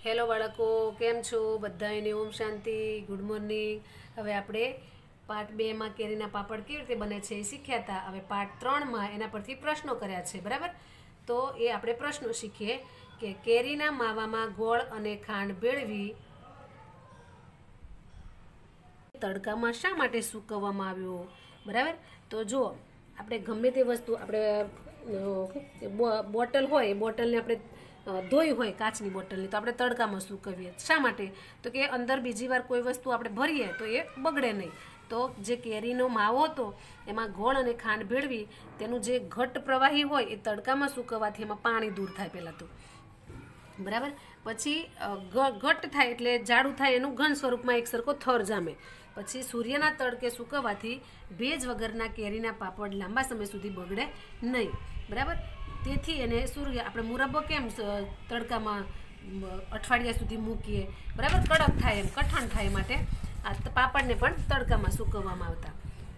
Hello बाळको केम छो बधाने Om Shanti good morning. हवे आपणे पार्ट 2 में केरीना पापड़ केवी रीते बने छे शीख्या था। हवे पार्ट 3 में एना परथी प्रश्नों कर्या छे बराबर। तो ए आपणे प्रश्नों शीखीए कि केरीना मावामां गोळ अने खांड भेळवी तड़कामां शा माटे सूकववामां आव्यो बराबर। तो जो आपणे गमे ते वस्तु आपणे बोटल होय बोटल ने आपणे धोई होय काचनी बोटल तो आपणे तड़कामां सूकवीए शा माटे तो कि अंदर बीजी वार कोई वस्तु आपणे भरीए तो ए बगड़े नहीं। तो जे केरीनो मावो हतो एमां गोळ अने खांड भेळवी तेनुं जे घट प्रवाही होय ए तड़कामां सूकववाथी एमां पाणी दूर थाय पहेला तो बराबर। पछी घट थाय एटले जाडू थाय एनुं घन स्वरूपमां एक सरखो थर जामे। पछी सूर्यना तड़के सूकववाथी भेज वगरना केरीना पापड़ लांबा समय सुधी बगड़े नहीं बराबर। तेथी एने सूर्य आपणे मुरब्बो केम तड़कामां अठवाडिया सुधी मूकीए बराबर कड़क थाय एम कठण थाय माटे आ पापड़ने पण तड़कामां सूकववामां आवता।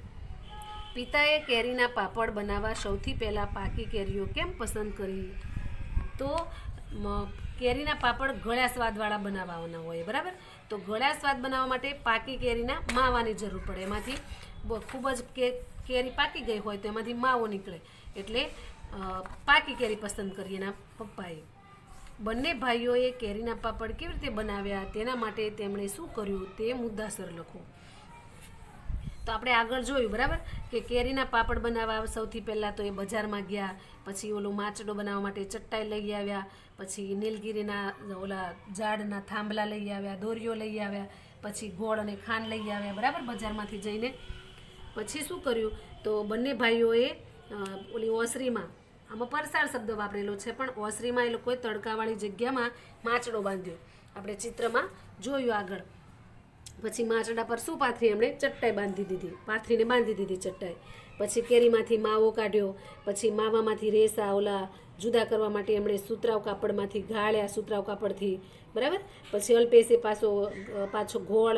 पिताए केरीना पापड़ बनाववा सौथी पहेला पाकी केरीओ केम पसंद करी तो केरीना पापड़ गळ्या स्वादवाळा बनाववाना होय बराबर। तो गळ्या स्वाद बनाववा माटे पाकी केरीना मावानी जरूर पड़े। एमांथी खूब ज केरी पाकी गई होय तो एमांथी मावो निकळे एटले पाकी केरी पसंद करी एना पप्पाए। बंने भाईओए केरीना पापड़ केवी रीते बनाव्या तेना माटे તેમણે શું કર્યું તે મુદ્દાસર લખો। तो आपणे आगळ जोयुं बराबर कि केरीना पापड़ बनाववा सौथी पहेला तो ए बजारमां गया पछी ओलो माचडो बनाववा माटे चट्टाई लई आव्या पछी नीलगिरीना ओला झाडना थांभला लई आव्या दोरियो लई आव्या पछी गोळ अने खांड लई आव्या बराबर बजारमांथी जईने। पछी शुं कर्युं तो बंने भाईओए ओली ओसरीमां आमां परसाळ शब्द वापरेलो छे पण ओसरीमां ए लोकोए तड़कावाળી जग्यामां माचडो बांध्यो आपणे चित्रमां जोयुं आगळ। पछी माचड़ा पर शुं पाथरी एमणे चट्टाई बांधी दीधी पाथरीने बांधी दीधी चट्टाई। पछी केरीमांथी मावो काढ्यो पछी मावामांथी रेसा ओला जुदा करवा माटे एमणे सूत्राव कापड़मांथी गाळ्या सूत्राव कापड़थी बराबर। पछी अल्पेसे पाछो गोळ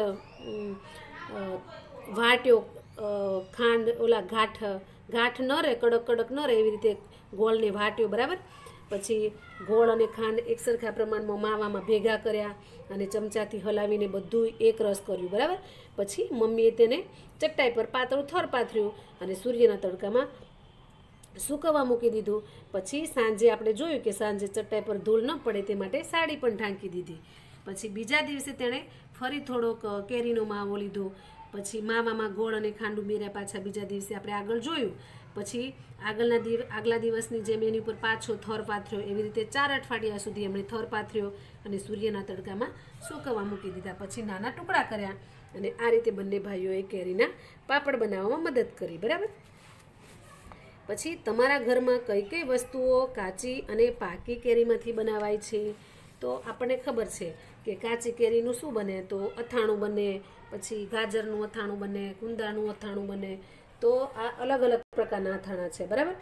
वाट्यो खांड ओला गाठ न रहे कड़क कड़क न रहे एवी रीते गोळने वाट्यो बराबर। पछी गोळ अने खांड एक सरखा प्रमाणमां मावामां भेगा कर्या अने चमचाथी हलावीने बधुं एक रस कर्युं बराबर। पछी मम्मीए तेने चट्टाई पर पातळुं थर पाथर्युं अने सूर्यना तड़कामां सूकववा मूकी दीधुं। पछी सांजे आपणे जोयुं के सांजे चट्टाई पर धूळ न पड़े ते माटे साड़ी पण ढांकी दीधी। पछी बीजा दिवसे तेणे फरी थोड़ोक केरीनो मावो लीधो पछी मावामां गोळ अने खांड उमेर्या पाछा बीजा दिवसे आपणे आगळ जोयुं। पछी આગલા દિવસની જેમ એની ઉપર પાછો થર પાથર્યો એવી રીતે 4 અઠવાડિયા સુધી એમણે થર પાથર્યો અને સૂર્યના તડકામાં સૂકવવા મૂકી દીધા। પછી નાના ટુકડા કર્યા અને આ રીતે બંને ભાઈઓએ કેરીના પાપડ બનાવવામાં મદદ કરી બરાબર। પછી તમારા ઘરમાં કઈ કઈ વસ્તુઓ કાચી અને પાકી કેરીમાંથી બનાવાય છે તો આપણને ખબર છે કે કાચી કેરીનું શું બને તો અથાણું બને પછી ગાજરનું અથાણું બને કુંદાનું અથાણું બને तो आ अलग अलग प्रकारना અથાણા છે बराबर।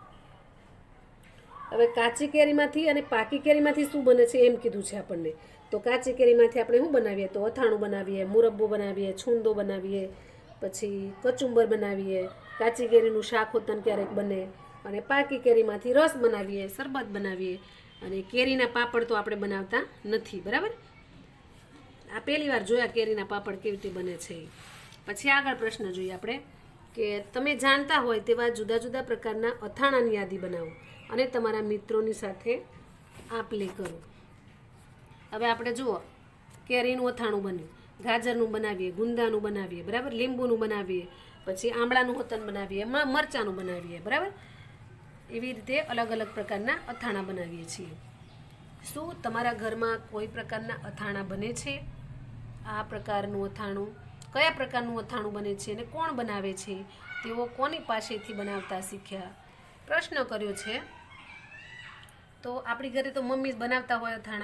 હવે કાચી કેરીમાંથી અને પાકી કેરીમાંથી શું બને છે એમ કીધું છે આપણને। તો કાચી કેરીમાંથી આપણે શું બનાવીએ તો અથાણું બનાવીએ મુરબ્બો બનાવીએ છૂંદો બનાવીએ પછી કચુંબર બનાવીએ કાચી કેરીનું શાક હોતન ક્યારેક બને અને પાકી કેરીમાંથી રસ બનાવીએ શરબત બનાવીએ અને કેરીના પાપડ તો આપણે બનાવતા નથી બરાબર। આ પહેલી વાર જોયા કેરીના પાપડ કેવી રીતે બને છે। પછી આગળ પ્રશ્ન જોઈએ આપણે કે તમે જાણતા હોય તેવા જુદા જુદા પ્રકારના અથાણાની યાદી બનાવો અને તમારા મિત્રોની સાથે આપ લે કરો। હવે આપણે જુઓ કેરીનું અથાણું બન્યું ગાજરનું બનાવીએ ગુંદાનું બનાવીએ બરાબર લીંબુનું બનાવીએ પછી આમળાનું હોતન બનાવીએ મરચાંનું બનાવીએ બરાબર। એવી રીતે અલગ અલગ પ્રકારના અથાણા બનાવીએ છીએ। શું તમારા ઘરમાં કોઈ પ્રકારના અથાણા બને છે? આ પ્રકારનું અથાણું કયા પ્રકારનું અથાણું બને છે અને કોણ બનાવે છે તેઓ કોની પાસેથી બનાવતા શીખ્યા પ્રશ્ન કર્યો છે। તો આપણી ઘરે તો મમ્મી બનાવતા હોય અથાણા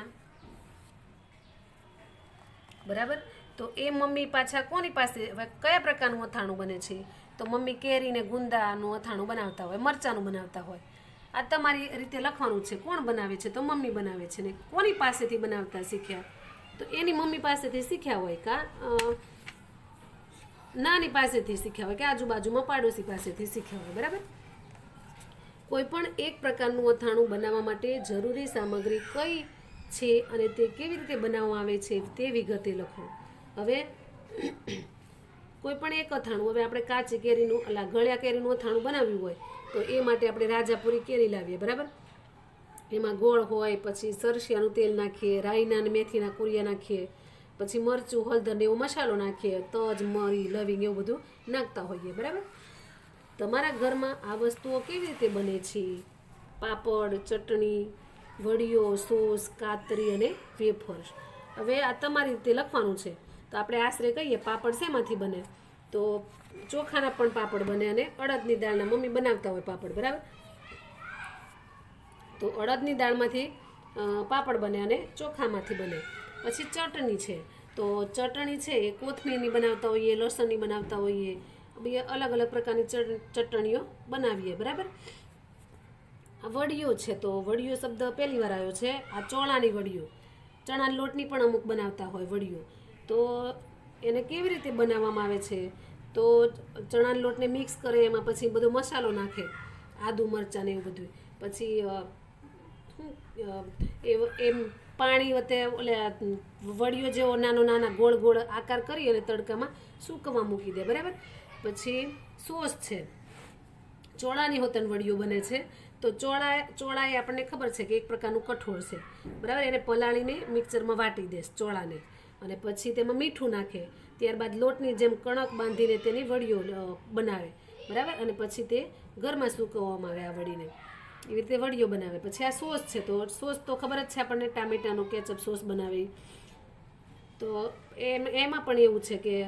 બરાબર। તો એ મમ્મી પાછા કોની પાસે હવે કયા પ્રકારનું અથાણું બને છે તો મમ્મી કેરીને ગુંદાનું અથાણું બનાવતા હોય મરચાંનું બનાવતા હોય। આ તમારી રીતે લખવાનું છે કોણ બનાવે છે તો મમ્મી બનાવે છે ને કોની પાસેથી બનાવતા શીખ્યા તો એની મમ્મી પાસેથી શીખ્યા હોય કા नानी पासेथी शीख्या होय के आजूबाजूमां पाडोशी पासेथी शीख्या होय बराबर। कोईपण एक प्रकारनुं અથાણું બનાવવા માટે જરૂરી સામગ્રી કઈ છે અને તે કેવી રીતે બનાવવામાં આવે છે તે વિગતે લખો. હવે કોઈ પણ એક અથાણું, હવે આપણે કાચી કેરીનું ગળ્યા કેરીનું અથાણું બનાવ્યું હોય તો એ માટે આપણે રાજાપુરી કેરી લાવીએ, બરાબર. એમાં ગોળ હોય, પછી સરસિયાનું તેલ નાખીએ, રાઈના અને મેથીના કુરિયા નાખીએ, પછી મરચું, હળદર ને એવો મસાલો નાખીએ, તજ, મરી, લવિંગ એવું બધું નાખતા હોઈએ, બરાબર. તમારા ઘરમાં આ વસ્તુઓ કેવી રીતે બને છે? પાપડ, ચટણી, વડીઓ, સોસ, કાતરી અને વેફર્સ. હવે આ તમારી રીતે લખવાનું છે. તો આપણે આશરે કહીએ પાપડ શેમાંથી બને? તો ચોખાના પણ પાપડ બને અને અડદની દાળના મમ્મી બનાવતા હોય પાપડ, બરાબર. તો અડદની દાળમાંથી પાપડ બને અને ચોખામાંથી બને. પછી ચટણી છે, તો ચટણી છે એ કોથમીરની બનાવતા હોઈએ, લસણની બનાવતા હોઈએ, બે અલગ અલગ પ્રકારની ચટણીઓ બનાવીએ, બરાબર. આ વડીઓ છે, તો વડીઓ શબ્દ પહેલી વાર આવ્યો છે. આ ચોળાની વડીઓ, ચણાના લોટની પણ અમુક બનાવતા હોય વડીઓ. તો એને કેવી રીતે બનાવવામાં આવે છે? તો ચણાના લોટને મિક્સ કરે, એમાં પછી બધો મસાલો નાખે, આદુ મરચાં ને એવું બધું. પછી એમ પાણી વતે ઓલે વડીઓ જેવો નાના ગોળ ગોળ આકાર કરી અને તડકામાં સૂકવવા મૂકી દે, બરાબર. પછી સોસ છે, ચોળાની હોતન વડીઓ બને છે. તો ચોળા એ આપણને ખબર છે કે એક પ્રકારનું કઠોળ છે, બરાબર. એને પલાળીને મિક્સરમાં વાટી દે ચોળાને, અને પછી તેમાં મીઠું નાખે, ત્યારબાદ લોટની જેમ કણક બાંધીને તેની વડીઓ બનાવે, બરાબર. અને પછી તે ઘરમાં સૂકવવામાં આવે આ વડીને, એવી રીતે વડીઓ બનાવે. પછી આ સોસ છે, તો સોસ તો ખબર જ છે આપણને, ટામેટાનો કેચઅપ સોસ બનાવી. તો એમાં પણ એવું છે કે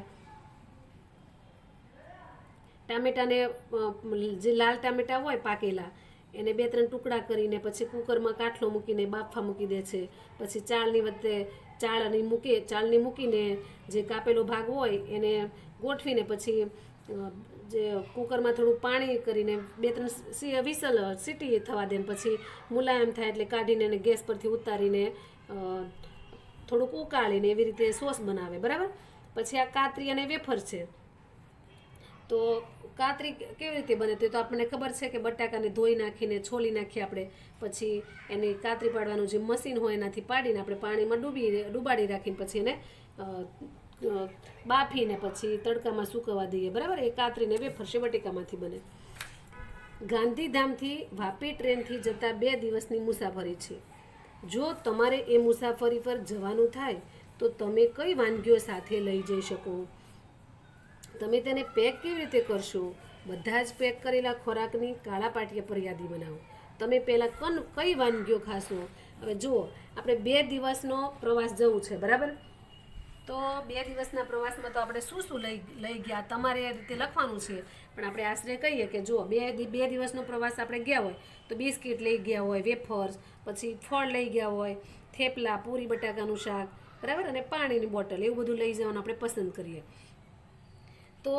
ટામેટાને જે લાલ ટામેટા હોય પાકેલા એને 2-3 ટુકડા કરીને પછી કુકરમાં કાઠલો મૂકીને બાફા મૂકી દે છે. પછી ચાળની વચ્ચે ચાળની મૂકીને જે કાપેલો ભાગ હોય એને ગોઠવીને પછી જે કુકરમાં થોડું પાણી કરીને 2-3 વિસલ સીટી થવા દે, પછી મુલાયમ થાય એટલે કાઢીને એને ગેસ પરથી ઉતારીને થોડુંક ઉકાળીને એવી રીતે સોસ બનાવે, બરાબર. પછી આ કાતરી અને વેફર છે. તો કાતરી કેવી રીતે બને તો આપણને ખબર છે કે બટાકાને ધોઈ નાખીને છોલી નાખીએ આપણે, પછી એની કાતરી પાડવાનું જે મશીન હોય એનાથી પાડીને આપણે પાણીમાં ડૂબાડી રાખીને પછી એને બાફીને પછી તડકામાં સૂકવવા દઈએ, બરાબર. એ કાતરીને વેફર છે બટેકામાંથી બને. ગાંધીધામથી વાપી ટ્રેનથી જતા 2 દિવસની મુસાફરી છે. જો તમારે એ મુસાફરી પર જવાનું થાય તો તમે કઈ વાનગીઓ સાથે લઈ જઈ શકો? તમે તેને પેક કેવી રીતે કરશો? બધા જ પેક કરેલા ખોરાકની કાળા પાટિયા પર યાદી બનાવો. તમે પહેલાં કઈ વાનગીઓ ખાશો? હવે જુઓ, આપણે 2 દિવસનો પ્રવાસ જવું છે, બરાબર. તો 2 દિવસના પ્રવાસમાં તો આપણે શું લઈ ગયા તમારે એ રીતે લખવાનું છે. પણ આપણે આશરે કહીએ કે જો 2 દિવસનો પ્રવાસ આપણે ગયા હોય તો બિસ્કિટ લઈ ગયા હોય, વેફર્સ, પછી ફળ લઈ ગયા હોય, થેપલા, પૂરી બટાકાનું શાક, બરાબર, અને પાણીની બોટલ, એવું બધું લઈ જવાનું આપણે પસંદ કરીએ. તો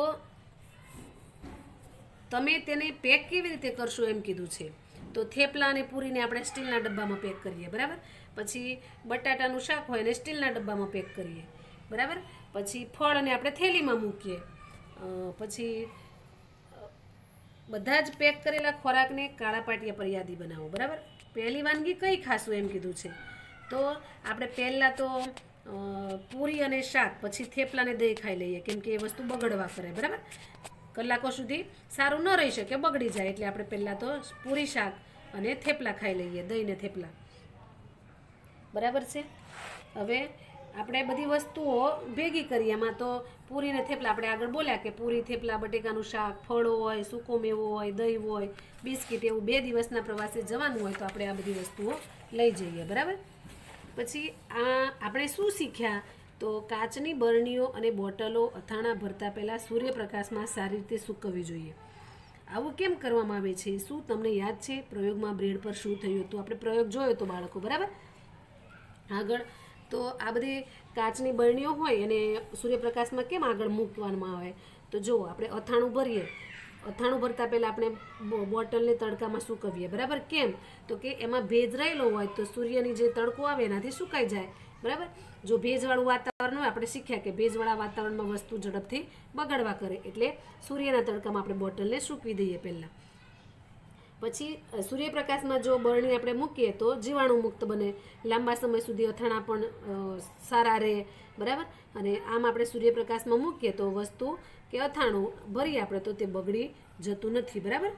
તમે તેને પેક કેવી રીતે કરશો એમ કીધું છે. તો થેપલા અને પૂરીને આપણે સ્ટીલના ડબ્બામાં પેક કરીએ, બરાબર. પછી બટાટાનું શાક હોય એને સ્ટીલના ડબ્બામાં પેક કરીએ, બરાબર. પછી ફળ અને આપણે થેલીમાં મૂકીએ. પછી બધા જ પેક કરેલા ખોરાકને કાળા પાટિયા પર યાદી બનાવો, બરાબર. પહેલી વાનગી કઈ ખાશું એમ કીધું છે. તો આપણે પહેલાં તો પૂરી અને શાક, પછી થેપલાને દહીં ખાઈ લઈએ, કેમ કે એ વસ્તુ બગડવા કરે, બરાબર. કલાકો સુધી સારું ન રહી શકે, બગડી જાય, એટલે આપણે પહેલાં તો પૂરી શાક અને થેપલા ખાઈ લઈએ, દહીં ને થેપલા, બરાબર છે. હવે આપણે બધી વસ્તુઓ ભેગી કરીએ. એમાં તો પૂરી ને થેપલા આપણે આગળ બોલ્યા કે પૂરી, થેપલા, બટેકાનું શાક, ફળો હોય, સૂકો મેવો હોય, દહીં હોય, બિસ્કિટ, એવું 2 દિવસના પ્રવાસે જવાનું હોય તો આપણે આ બધી વસ્તુઓ લઈ જઈએ, બરાબર. પછી આપણે શું શીખ્યા? તો કાચની બરણીઓ અને બોટલો અથાણા ભરતા પહેલાં સૂર્યપ્રકાશમાં સારી રીતે સૂકવવી જોઈએ. આવું કેમ કરવામાં આવે છે? શું તમને યાદ છે પ્રયોગમાં બ્રેડ પર શું થયું હતું? આપણે પ્રયોગ જોયો તો બાળકો, બરાબર. આગળ તો આ બધી કાચની બરણીઓ હોય અને સૂર્યપ્રકાશમાં કેમ આગળ મૂકવામાં આવે? તો જુઓ, આપણે અથાણું ભરતા પહેલાં આપણે બોટલને તડકામાં સૂકવીએ, બરાબર. કેમ? તો કે એમાં ભેજ રહેલો હોય તો સૂર્યની જે તડકો આવે એનાથી સુકાઈ જાય, બરાબર. જો ભેજવાળું વાતાવરણ હોય, આપણે શીખ્યા કે ભેજવાળા વાતાવરણમાં વસ્તુ ઝડપથી બગડવા કરે, એટલે સૂર્યના તડકામાં આપણે બોટલને સૂકવી દઈએ પહેલાં. પછી સૂર્યપ્રકાશમાં જો બરણી આપણે મૂકીએ તો જીવાણુ મુક્ત બને, લાંબા સમય સુધી અથાણા પણ સારા રહે, બરાબર. અને આમ આપણે સૂર્યપ્રકાશમાં મૂકીએ તો વસ્તુ કે અથાણું ભરીએ આપણે તો તે બગડી જતું નથી, બરાબર.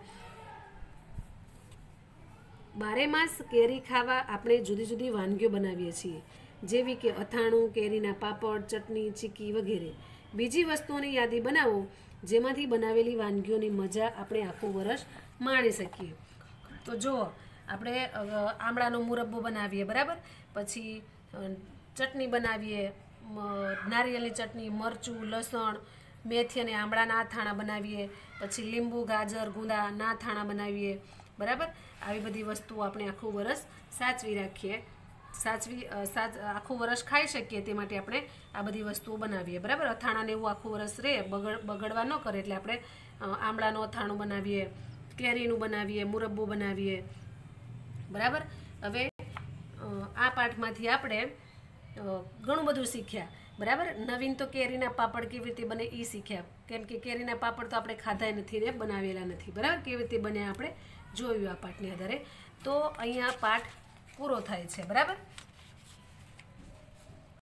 બારે માસ કેરી ખાવા આપણે જુદી જુદી વાનગીઓ બનાવીએ છીએ, જેવી કે અથાણું, કેરીના પાપડ, ચટણી, ચીકી વગેરે. બીજી વસ્તુઓની યાદી બનાવો જેમાંથી બનાવેલી વાનગીઓની મજા આપણે આખું વર્ષ માણી શકીએ. તો જુઓ, આપણે આમળાનો મુરબ્બો બનાવીએ, બરાબર. પછી ચટણી બનાવીએ, નારિયેળની ચટણી, મરચું, લસણ, મેથી અને આમળાના અથાણા બનાવીએ. પછી લીંબુ, ગાજર, ગુંદાના અથાણા બનાવીએ, બરાબર. આવી બધી વસ્તુઓ આપણે આખું વરસ સાચવી રાખીએ, આખું વરસ ખાઈ શકીએ તે માટે આપણે આ બધી વસ્તુઓ બનાવીએ, બરાબર. અથાણાને એવું આખું વરસ રહે, બગડવા ન કરે એટલે આપણે આમળાનું અથાણું બનાવીએ, કેરીનું બનાવીએ, મુરબ્બો બનાવીએ, બરાબર. હવે આ પાઠમાંથી આપણે ઘણું બધું શીખ્યા, બરાબર. નવીન તો કેરીના પાપડ કેવી રીતે બને એ શીખ્યા, કેમ કે કેરીના પાપડ તો આપણે ખાધા નથી ને બનાવેલા નથી, બરાબર. કેવી રીતે બને આપણે જોયું આ પાઠની આધારે. તો અહીંયા પાઠ પૂરો થાય છે, બરાબર.